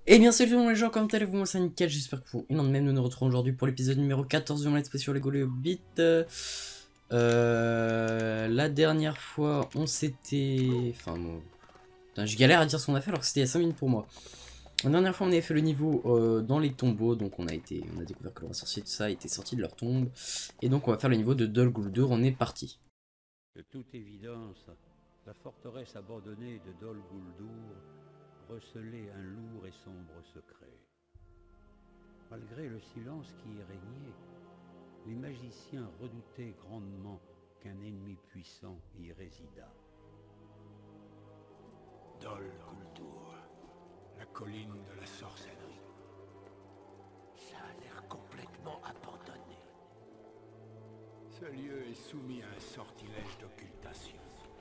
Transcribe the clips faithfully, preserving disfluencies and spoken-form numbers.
Et bien salut tout le monde les gens, comment allez-vous? Moi c'est nickel, j'espère que vous et non de même nous nous retrouvons aujourd'hui pour l'épisode numéro quatorze de mon let's play sur Lego le Hobbit. Euh, la dernière fois on s'était... Enfin bon... Putain, je galère à dire ce qu'on a fait alors que c'était il y a cinq minutes pour moi. La dernière fois on avait fait le niveau euh, dans les tombeaux, donc on a été, on a découvert que le roi sorcier tout ça était sorti de leur tombe. Et donc on va faire le niveau de Dol Guldur, on est parti. De toute évidence, la forteresse abandonnée de Dol Guldur recelait un lourd et sombre secret. Malgré le silence qui y régnait, les magiciens redoutaient grandement qu'un ennemi puissant y résidât. Dol Guldur, la colline de la sorcellerie. Ça a l'air complètement abandonné. Ce lieu est soumis à un sortilège d'occultation.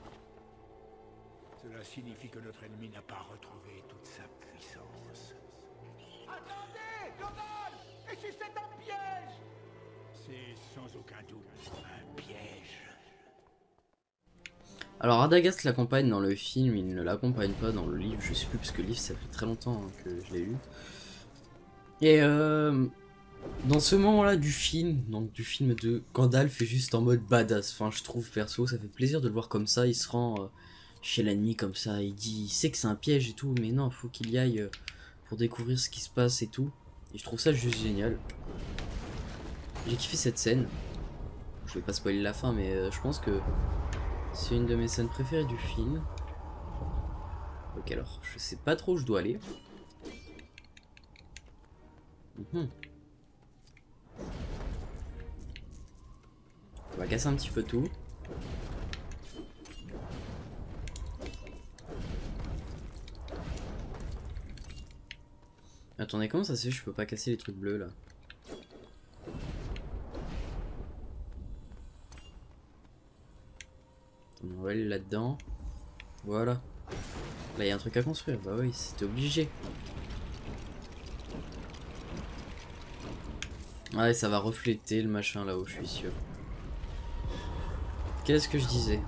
Cela signifie que notre ennemi n'a pas retrouvé toute sa puissance. Attendez, Gandalf! Et si c'est un piège? C'est sans aucun doute un piège. Alors Radagast l'accompagne dans le film, il ne l'accompagne pas dans le livre, je sais plus parce que le livre ça fait très longtemps hein, que je l'ai lu. Et euh, dans ce moment-là du film, donc du film de Gandalf est juste en mode badass, enfin je trouve perso, ça fait plaisir de le voir comme ça, il se rend euh, chez l'ennemi comme ça, il dit, il sait que c'est un piège et tout, mais non, faut qu'il y aille euh, pour découvrir ce qui se passe et tout, et je trouve ça juste génial. J'ai kiffé cette scène, je vais pas spoiler la fin, mais euh, je pense que c'est une de mes scènes préférées du film. Ok, alors, je sais pas trop où je dois aller. Mmh. On va casser un petit peu tout. Attendez, comment ça se fait je peux pas casser les trucs bleus là? On va aller là-dedans. Voilà. Là, il y a un truc à construire. Bah oui, c'était obligé. Ouais, ça va refléter le machin là-haut, je suis sûr. Qu'est-ce que je disais?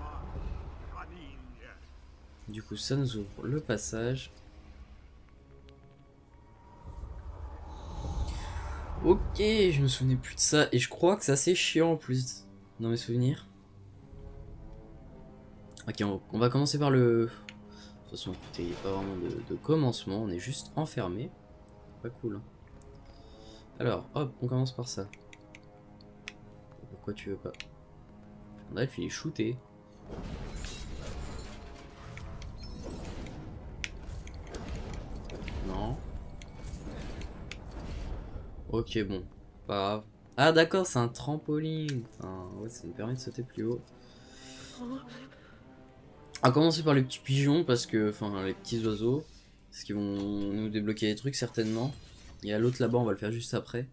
Du coup, ça nous ouvre le passage. Ok, je me souvenais plus de ça. Et je crois que c'est assez chiant en plus dans mes souvenirs. Ok, on, on va commencer par le... De toute façon, écoutez, il n'y a pas vraiment de, de commencement, on est juste enfermé. Pas cool. Hein. Alors, hop, on commence par ça. Pourquoi tu veux pas? Gandalf, il est shooté. Non. Ok, bon. Pas grave. Ah d'accord, c'est un trampoline. Enfin, ouais, ça nous permet de sauter plus haut. On va commencer par les petits pigeons parce que, enfin, les petits oiseaux, parce qu'ils vont nous débloquer des trucs certainement. Il y a l'autre là-bas, on va le faire juste après.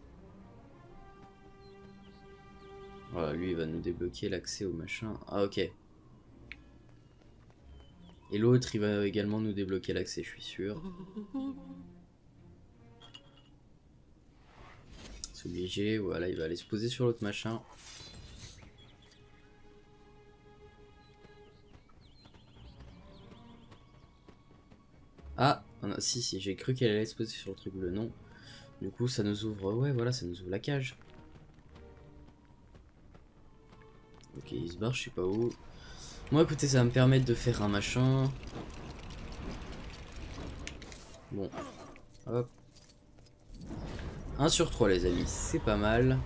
Voilà, lui il va nous débloquer l'accès au machin. Ah ok. Et l'autre il va également nous débloquer l'accès, je suis sûr. C'est obligé, voilà, il va aller se poser sur l'autre machin. Ah, on a, si, si, j'ai cru qu'elle allait se poser sur le truc bleu, non. Du coup, ça nous ouvre, ouais, voilà, ça nous ouvre la cage. Ok, il se barre, je sais pas où. Moi, écoutez, ça va me permettre de faire un machin. Bon, hop. un sur trois, les amis, c'est pas mal.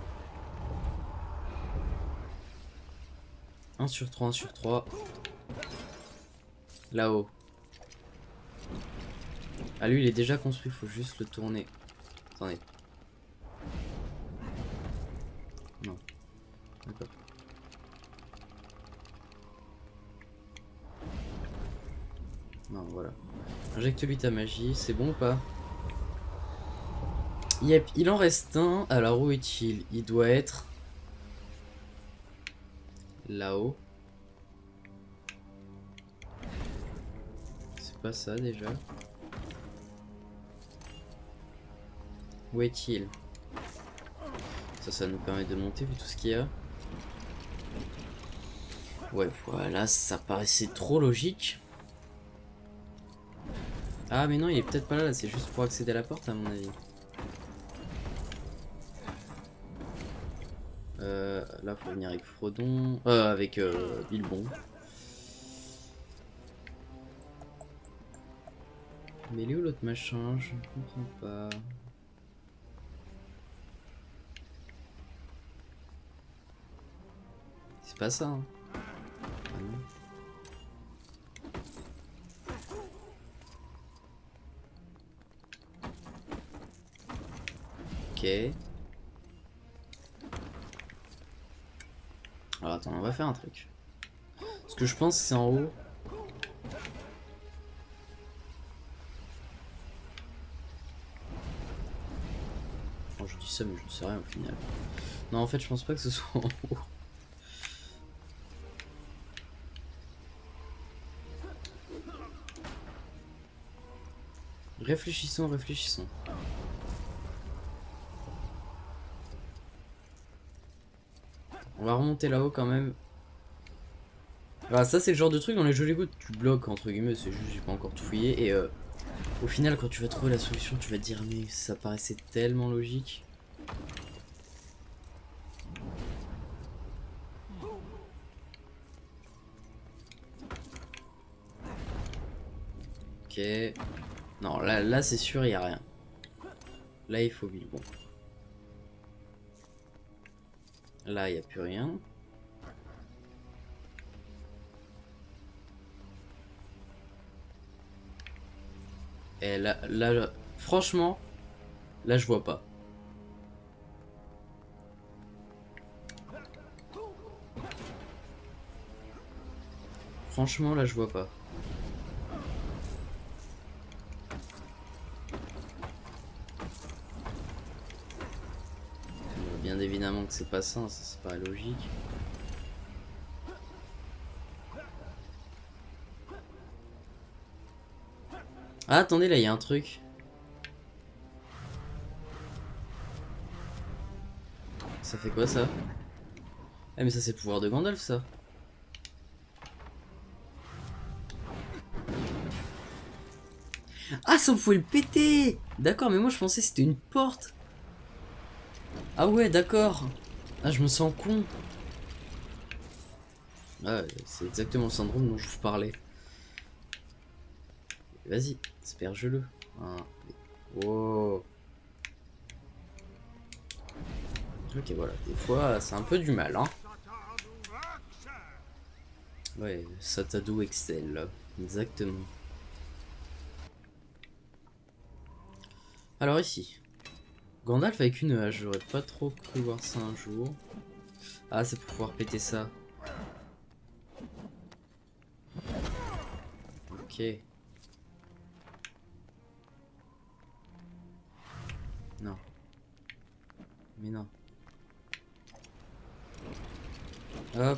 un sur trois, un sur trois. Là-haut. Ah lui il est déjà construit, faut juste le tourner. Attendez. Non. D'accord. Non, voilà. Injecte-lui ta magie, c'est bon ou pas? Yep, il en reste un. Alors où est-il? Il doit être... là-haut. C'est pas ça déjà. Où est-il? Ça, ça nous permet de monter vu tout ce qu'il y a. Ouais, voilà, ça paraissait trop logique. Ah mais non, il est peut-être pas là, là c'est juste pour accéder à la porte à mon avis. Euh, là faut venir avec Frodon, euh, avec euh, Bilbon. Mais il est où l'autre machin? Je ne comprends pas. C'est pas ça. Hein. Ah non. Ok. Alors attends, on va faire un truc. Ce que je pense c'est en haut. Oh, je dis ça mais je ne sais rien au final. Non en fait je pense pas que ce soit en haut. Réfléchissons, réfléchissons. On va remonter là-haut quand même. Alors ça c'est le genre de truc dans les jeux Lego tu bloques entre guillemets, c'est juste j'ai pas encore tout fouillé et euh, au final quand tu vas trouver la solution tu vas te dire mais ça paraissait tellement logique. Ok. Non là, là c'est sûr il y a rien. Là il faut Bilbon. Là il n'y a plus rien. Et là, là, franchement, là je vois pas. Franchement là je vois pas. Bien évidemment que c'est pas ça, ça c'est pas logique. Ah attendez là il y a un truc. Ça fait quoi ça? Ah mais ça c'est le pouvoir de Gandalf ça. Ah ça on pouvait le péter. D'accord mais moi je pensais que c'était une porte. Ah ouais d'accord. Ah je me sens con. Ah c'est exactement le syndrome dont je vous parlais. Vas-y, asperge-le. Ah. Wow. Ok voilà, des fois c'est un peu du mal hein. Ouais, Satadou Excel là. Exactement. Alors ici. Gandalf avec une hache, j'aurais pas trop cru voir ça un jour. Ah c'est pour pouvoir péter ça. Ok. Non. Mais non. Hop.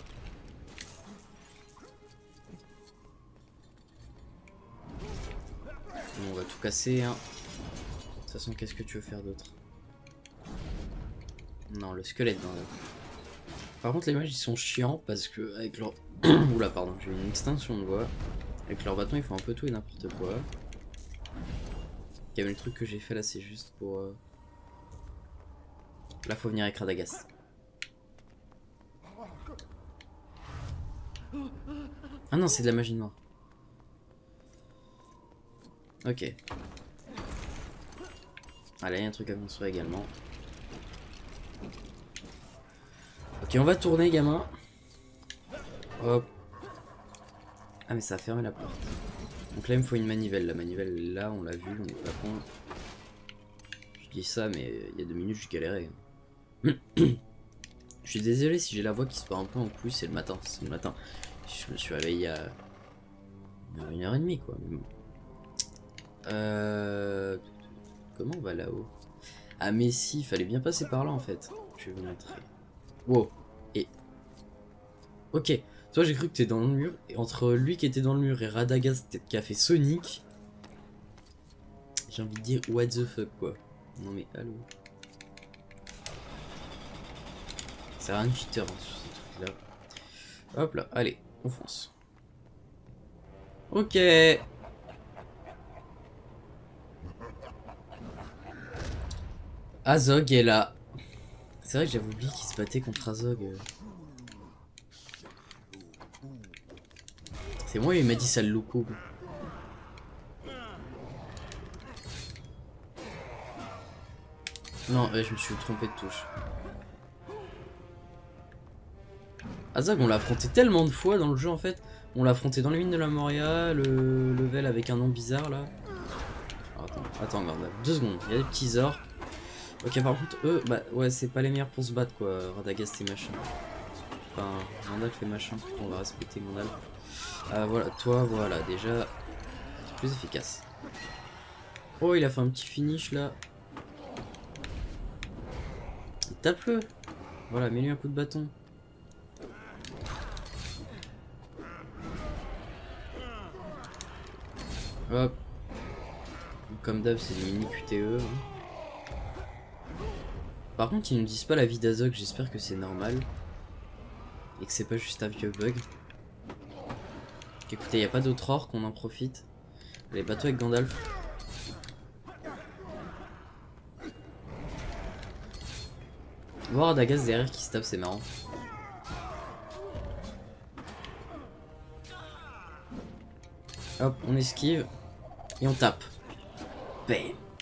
Bon, on va tout casser hein. De toute façon qu'est-ce que tu veux faire d'autre? Non le squelette dans le... Par contre les mages ils sont chiants parce que avec leur... Oula pardon j'ai une extinction de voix. Avec leur bâton ils font un peu tout et n'importe quoi. Quand même le truc que j'ai fait là c'est juste pour... Euh... Là faut venir avec Radagast. Ah non c'est de la magie noire. Ok. Allez, il y a un truc à construire également. Ok, on va tourner, gamin. Hop. Ah, mais ça a fermé la porte. Donc là, il me faut une manivelle. La manivelle, là, on l'a vu, on est pas con. Je dis ça, mais il y a deux minutes, je galérais. Je suis désolé si j'ai la voix qui se part un peu en couille, c'est le matin. C'est le matin. Je me suis réveillé il y a une heure et demie, quoi. Euh... Comment on va là-haut? Ah mais si, il fallait bien passer par là en fait. Je vais vous montrer. Wow. Et... Ok. Toi j'ai cru que t'es dans le mur. Et entre lui qui était dans le mur et Radagast qui a fait Sonic. J'ai envie de dire what the fuck quoi. Non mais allô. C'est rien de cheater hein, sur ce truc là. Hop là, allez, on fonce. Ok. Azog est là. C'est vrai que j'avais oublié qu'il se battait contre Azog. C'est moi, il m'a dit ça le louco. Non, ouais, je me suis trompé de touche. Azog, on l'a affronté tellement de fois dans le jeu en fait. On l'a affronté dans les mines de la Moria, le level avec un nom bizarre là. Alors, attends, attends, regarde, deux secondes. Il y a des petits orques. Ok, par contre, eux, bah ouais, c'est pas les meilleurs pour se battre quoi. Radagast et machin. Enfin, Gandalf et machin. On va respecter Gandalf. Euh, voilà, toi, voilà, déjà, plus efficace. Oh, il a fait un petit finish là. Tape-le. Voilà, mets-lui un coup de bâton. Hop. Comme d'hab, c'est des mini Q T E. Hein. Par contre, ils nous disent pas la vie d'Azog, j'espère que c'est normal. Et que c'est pas juste un vieux bug. Écoutez, il n'y a pas d'autre orc, on en profite. Les bateaux avec Gandalf. Voir Radagast derrière qui se tape, c'est marrant. Hop, on esquive. Et on tape. Bam.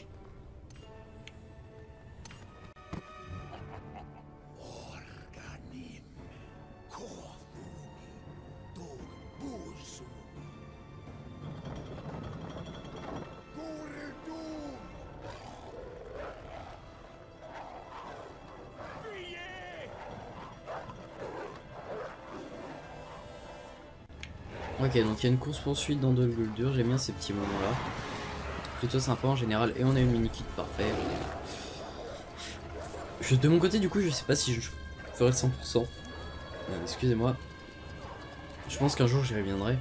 Ok, donc il y a une course poursuite dans Dol Guldur, j'aime bien ces petits moments là. Plutôt sympa en général, et on a une mini kit parfait. Je, de mon côté du coup je sais pas si je ferai le cent pour cent. Euh, Excusez-moi. Je pense qu'un jour j'y reviendrai.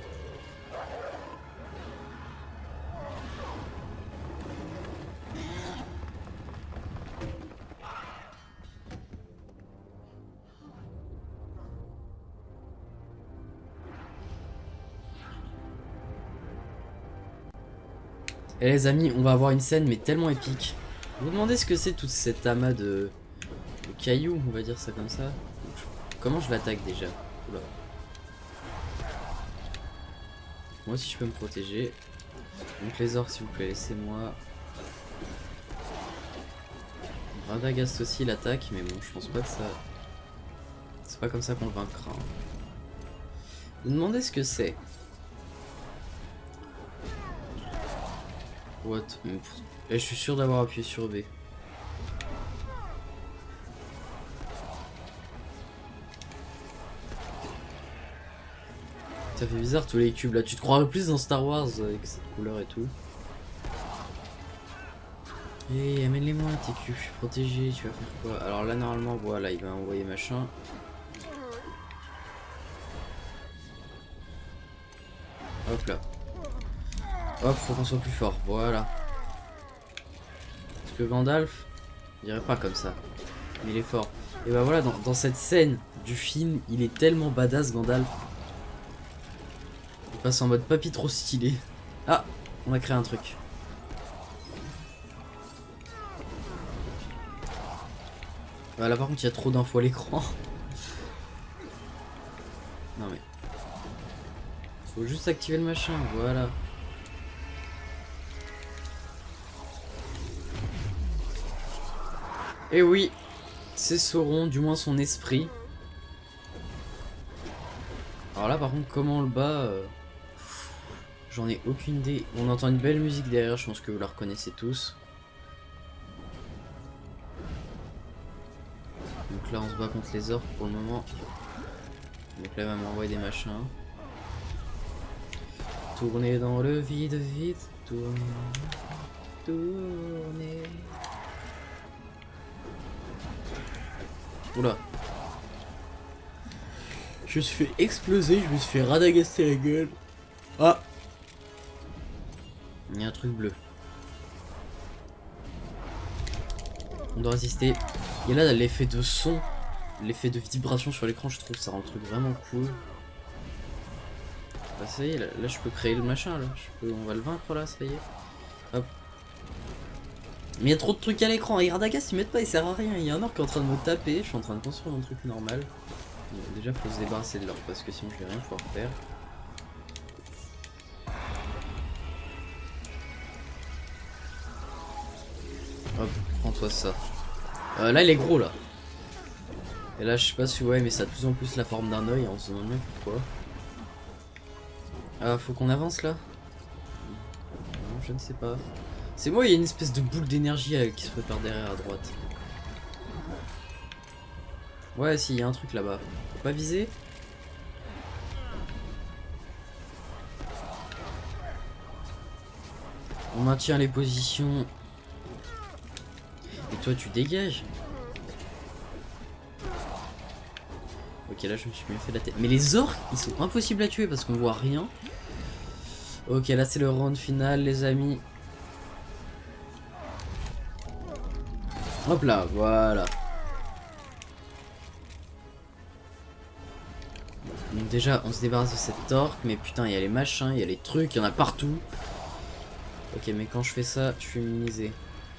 Et les amis, on va avoir une scène mais tellement épique. Vous vous demandez ce que c'est tout cet amas de... de cailloux, on va dire ça comme ça. Comment je l'attaque déjà? Oula. Moi aussi je peux me protéger. Donc les orques s'il vous plaît, laissez-moi. Radagast aussi l'attaque, mais bon je pense pas que ça... C'est pas comme ça qu'on le vaincra. Vous vous demandez ce que c'est? What? Et je suis sûr d'avoir appuyé sur B. Ça fait bizarre tous les cubes là. Tu te croirais plus dans Star Wars avec cette couleur et tout. Et hey, amène-les-moi tes cubes, je suis protégé, tu vas faire quoi? Alors là normalement voilà, il va envoyer machin. Hop là. Hop, faut qu'on soit plus fort, voilà. Parce que Gandalf, il irait pas comme ça. Mais il est fort. Et bah voilà, dans, dans cette scène du film, il est tellement badass Gandalf. Il passe en mode papy trop stylé. Ah, on a créé un truc. Voilà, par contre il y a trop d'infos à l'écran. Non mais... Faut juste activer le machin, voilà. Et oui, c'est Sauron, du moins son esprit. Alors là par contre comment on le bat, euh... j'en ai aucune idée. On entend une belle musique derrière, je pense que vous la reconnaissez tous. Donc là on se bat contre les orques pour le moment. Donc là il va m'envoyer des machins. Tourner dans le vide, vite, tourner, tourner. Oula. Je me suis fait exploser, je me suis fait radagasser la gueule. Ah. Il y a un truc bleu. On doit résister. Et là l'effet de son, l'effet de vibration sur l'écran, je trouve ça rend le truc vraiment cool. Bah ça y est, là, là je peux créer le machin là. Je peux, on va le vaincre là, ça y est. Hop. Mais il y a trop de trucs à l'écran, et Radagast il m'aide pas, il sert à rien. Il y a un orc qui est en train de me taper, je suis en train de construire un truc normal. Bon, déjà faut se débarrasser de l'orc parce que sinon je vais rien pouvoir faire. Hop, prends-toi ça. Euh, là il est gros là. Et là je sais pas si ouais mais ça a de plus en plus la forme d'un œil, on se demande bien pourquoi. Ah faut qu'on avance là? Non je ne sais pas. C'est moi, il y a une espèce de boule d'énergie euh, qui se prépare derrière à droite. Ouais, si, il y a un truc là-bas. Faut pas viser. On maintient les positions. Et toi, tu dégages. Ok, là, je me suis bien fait la tête. Mais les orques, ils sont impossibles à tuer parce qu'on voit rien. Ok, là, c'est le round final, les amis. Hop là, voilà. Donc déjà, on se débarrasse de cette orque, mais putain, il y a les machins, il y a les trucs, il y en a partout. Ok, mais quand je fais ça, je suis immunisé.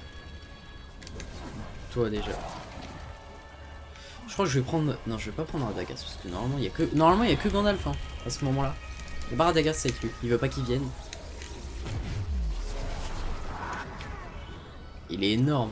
Toi déjà. Je crois que je vais prendre... Non, je vais pas prendre Radagast, parce que normalement, il y a que... Normalement, il y a que Gandalf, hein, à ce moment-là. Et bah Radagast, c'est avec lui. Il veut pas qu'il vienne. Il est énorme.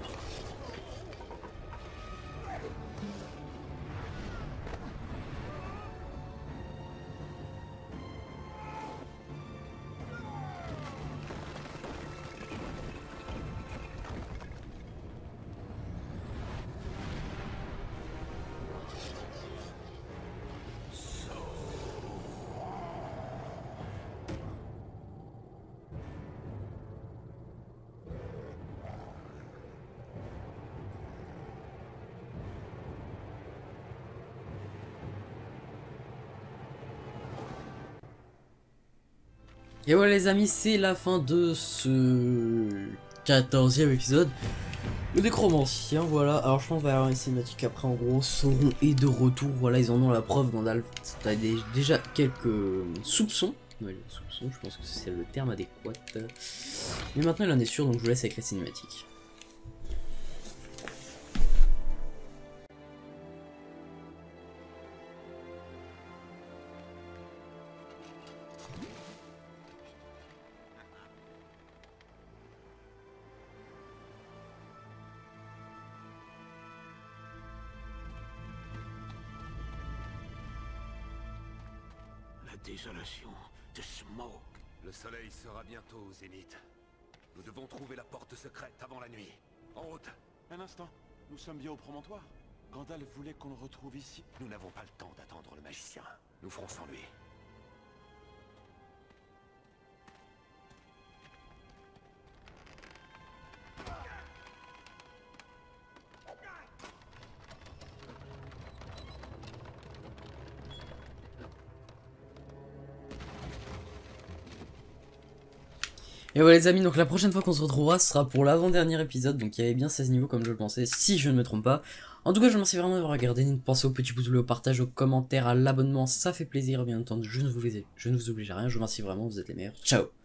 Et voilà les amis, c'est la fin de ce quatorzième épisode. Le Nécromancien, voilà. Alors je pense qu'on va avoir une cinématique après, en gros, Sauron est de retour. Voilà, ils en ont la preuve, Gandalf. T'as déjà quelques soupçons. Ouais, soupçons, je pense que c'est le terme adéquat. Mais maintenant il en est sûr, donc je vous laisse avec la cinématique. Désolation de Smoke. Le soleil sera bientôt au zénith. Nous devons trouver la porte secrète avant la nuit. En route. Un instant, nous sommes bien au promontoire. Gandalf voulait qu'on le retrouve ici. Nous n'avons pas le temps d'attendre le magicien. Nous ferons sans lui. Et voilà les amis, donc la prochaine fois qu'on se retrouvera, ce sera pour l'avant-dernier épisode, donc il y avait bien seize niveaux comme je le pensais, si je ne me trompe pas. En tout cas, je vous remercie vraiment d'avoir regardé, pensez au petit pouce bleu, au partage, au commentaire, à l'abonnement, ça fait plaisir, bien entendu, je ne vous, je ne vous oblige à rien, je vous remercie vraiment, vous êtes les meilleurs, ciao.